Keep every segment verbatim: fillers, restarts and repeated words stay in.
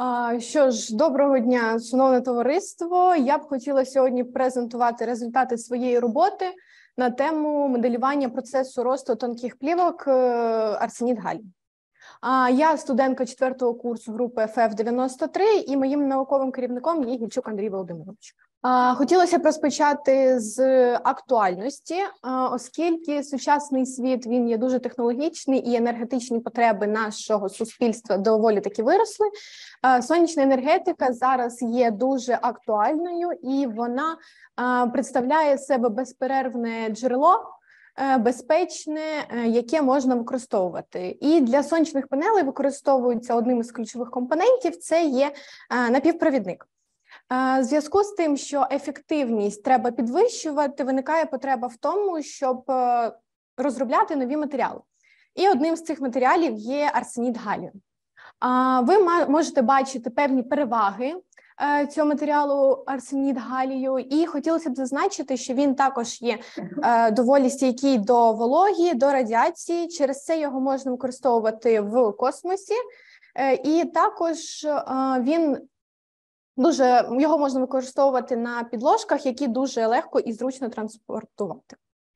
А, Що ж, доброго дня, шановне товариство. Я б хотіла сьогодні презентувати результати своєї роботи на тему моделювання процесу росту тонких плівок арсенід галію. Я студентка четвертого курсу групи еф еф дев'яносто три і моїм науковим керівником є Гільчук Андрій Володимирович. Хотілося б розпочати з актуальності, оскільки сучасний світ, він є дуже технологічний і енергетичні потреби нашого суспільства доволі таки виросли. Сонячна енергетика зараз є дуже актуальною і вона представляє себе безперервне джерело, безпечне, яке можна використовувати. І для сонячних панелей використовується одним із ключових компонентів – це є напівпровідник. В зв'язку з тим, що ефективність треба підвищувати, виникає потреба в тому, щоб розробляти нові матеріали. І одним з цих матеріалів є арсенід галію. Ви можете бачити певні переваги цього матеріалу арсенід галію, і хотілося б зазначити, що він також є доволі стійкий до вологі, до радіації, через це його можна використовувати в космосі, і також він дуже, його можна використовувати на підложках, які дуже легко і зручно транспортувати.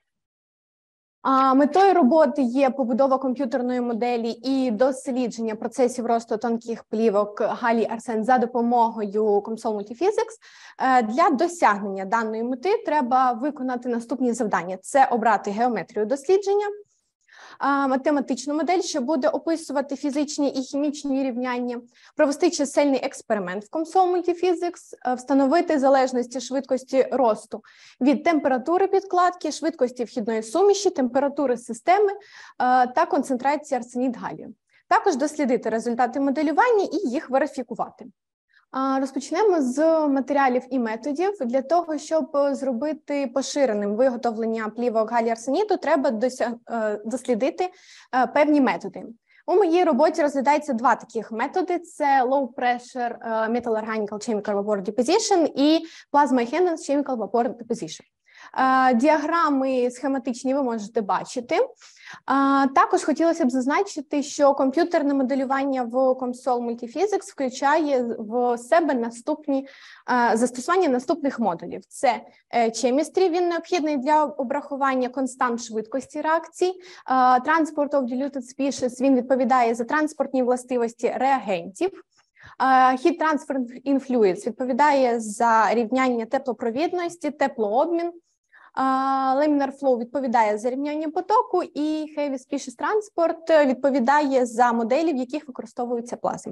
А метою роботи є побудова комп'ютерної моделі і дослідження процесів росту тонких плівок галій-арсен за допомогою Комсол Multiphysics. Для досягнення даної мети треба виконати наступні завдання. Це обрати геометрію дослідження, математичну модель, що буде описувати фізичні і хімічні рівняння, провести чисельний експеримент в Комсол Multiphysics, встановити залежності швидкості росту від температури підкладки, швидкості вхідної суміші, температури системи та концентрації арсенід галію. Також дослідити результати моделювання і їх верифікувати. Розпочнемо з матеріалів і методів. Для того, щоб зробити поширеним виготовлення плівок галію-арсеніду, треба дослідити певні методи. У моїй роботі розглядається два таких методи. Це Low Pressure Metal Organic Chemical Vapor Deposition і Plasma Enhanced Chemical Vapor Deposition. Діаграми схематичні ви можете бачити. Також хотілося б зазначити, що комп'ютерне моделювання в Комсол Multiphysics включає в себе наступні застосування наступних модулів. Це Chemistry, він необхідний для обрахування констант швидкості реакцій. Transport of Diluted Species, він відповідає за транспортні властивості реагентів. Heat Transfer in Fluids відповідає за рівняння теплопровідності, теплообмін. Laminar Flow відповідає за рівняння потоку, і Heavy Species Transport відповідає за моделі, в яких використовується плазма.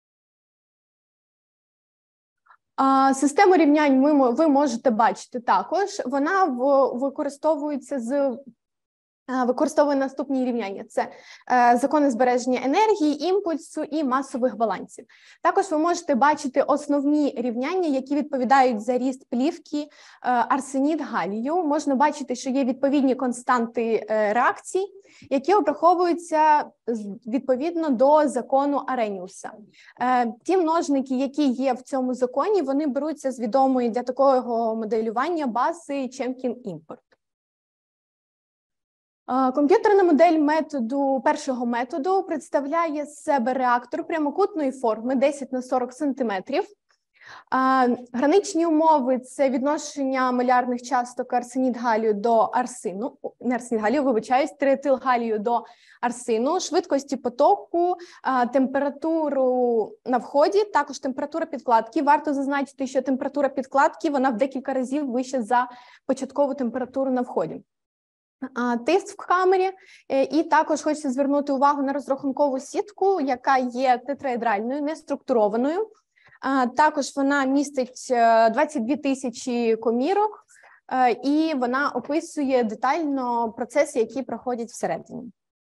Систему рівнянь ви можете бачити також. Вона використовується з Використовує наступні рівняння. Це е, закони збереження енергії, імпульсу і масових балансів. Також ви можете бачити основні рівняння, які відповідають за ріст плівки е, арсенід галію. Можна бачити, що є відповідні константи е, реакцій, які обраховуються відповідно до закону Ареніуса. Е, ті множники, які є в цьому законі, вони беруться з відомої для такого моделювання бази Чемкін-Імпорт. Комп'ютерна модель методу, першого методу представляє з себе реактор прямокутної форми десять на сорок сантиметрів. Граничні умови – це відношення молярних часток арсенід галію до арсину, не арсенід галію, вибачаюсь, триетил галію до арсину, швидкості потоку, температуру на вході, також температура підкладки. Варто зазначити, що температура підкладки, вона в декілька разів вища за початкову температуру на вході. Тиск в камері, і також хочеться звернути увагу на розрахункову сітку, яка є тетраедральною, неструктурованою. Також вона містить двадцять дві тисячі комірок, і вона описує детально процеси, які проходять всередині.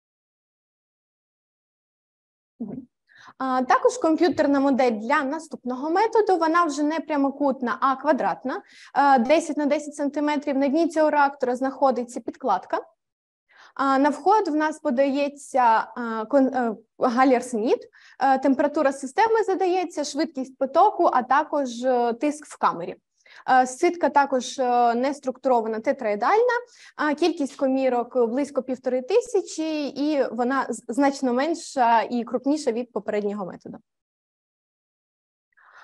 Також комп'ютерна модель для наступного методу, вона вже не прямокутна, а квадратна, десять на десять сантиметрів. На дні цього реактора знаходиться підкладка. На вход в нас подається галій-арсенід, температура системи задається, швидкість потоку, а також тиск в камері. Сітка також не структурована, тетраедальна, кількість комірок близько півтори тисячі, і вона значно менша і крупніша від попереднього методу.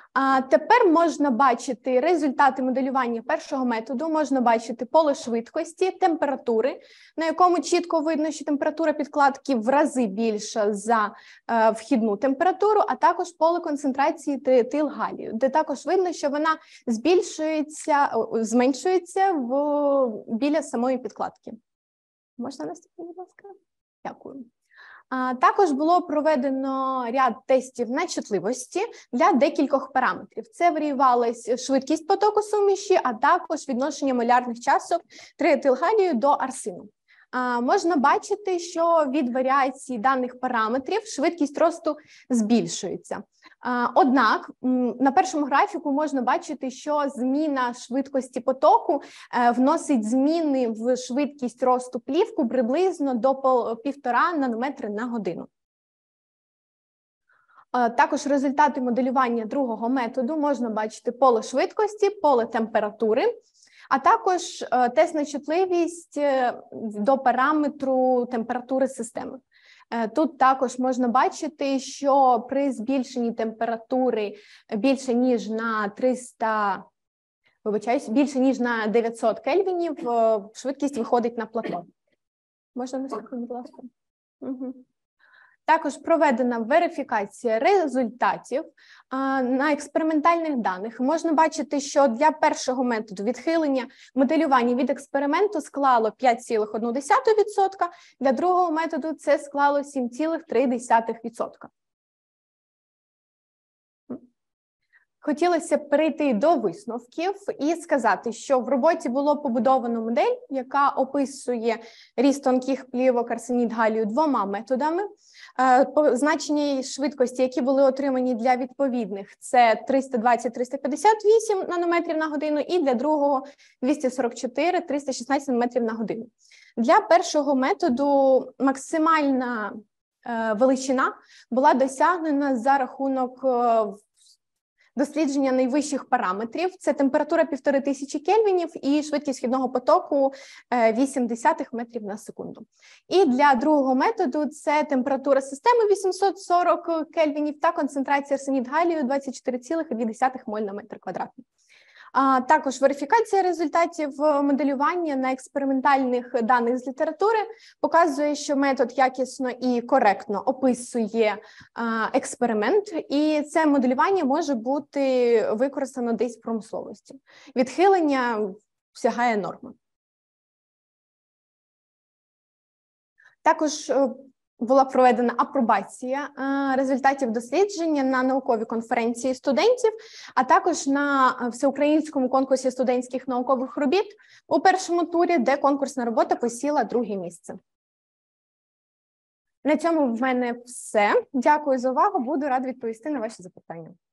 А тепер можна бачити результати моделювання першого методу, можна бачити поле швидкості, температури, на якому чітко видно, що температура підкладки в рази більша за е, вхідну температуру, а також поле концентрації триетилгалію, де також видно, що вона збільшується, зменшується в, біля самої підкладки. Можна наступити, будь ласка? Дякую. А також було проведено ряд тестів на чутливості для декількох параметрів. Це варіювалася швидкість потоку суміші, а також відношення молярних часток триетилгалію до арсену. А, можна бачити, що від варіації даних параметрів швидкість росту збільшується. А, однак на першому графіку можна бачити, що зміна швидкості потоку е, вносить зміни в швидкість росту плівку приблизно до півтора нанометри на годину. А, також результати моделювання другого методу можна бачити поле швидкості, поле температури, а також е, тест на чутливість е, до параметру температури системи. Е, тут також можна бачити, що при збільшенні температури більше ніж на триста, вибачаюсь, більше ніж на дев'ятсот кельвінів, е, швидкість виходить на плато. Можна наступити, будь ласка? Угу. Також проведена верифікація результатів а, на експериментальних даних. Можна бачити, що для першого методу відхилення моделювання від експерименту склало п'ять цілих одна десята відсотка, для другого методу це склало сім цілих три десятих відсотка. Хотілося б перейти до висновків і сказати, що в роботі було побудовано модель, яка описує ріст тонких плівок арсенід галію двома методами. Значення швидкості, які були отримані для відповідних, це триста двадцять - триста п'ятдесят вісім нанометрів на годину, і для другого двісті сорок чотири - триста шістнадцять нанометрів на годину. Для першого методу максимальна величина була досягнена за рахунок дослідження найвищих параметрів. Це температура півтори тисячі кельвінів і швидкість вхідного потоку вісім десятих метрів на секунду. І для другого методу це температура системи вісімсот сорок кельвінів та концентрація арсенід галію двадцять чотири цілих дві десятих моль на метр квадратний. А також верифікація результатів моделювання на експериментальних даних з літератури показує, що метод якісно і коректно описує а, експеримент, і це моделювання може бути використано десь в промисловості. Відхилення сягає норми. Також була проведена апробація результатів дослідження на науковій конференції студентів, а також на всеукраїнському конкурсі студентських наукових робіт у першому турі, де конкурсна робота посіла друге місце. На цьому в мене все. Дякую за увагу, буду рада відповісти на ваші запитання.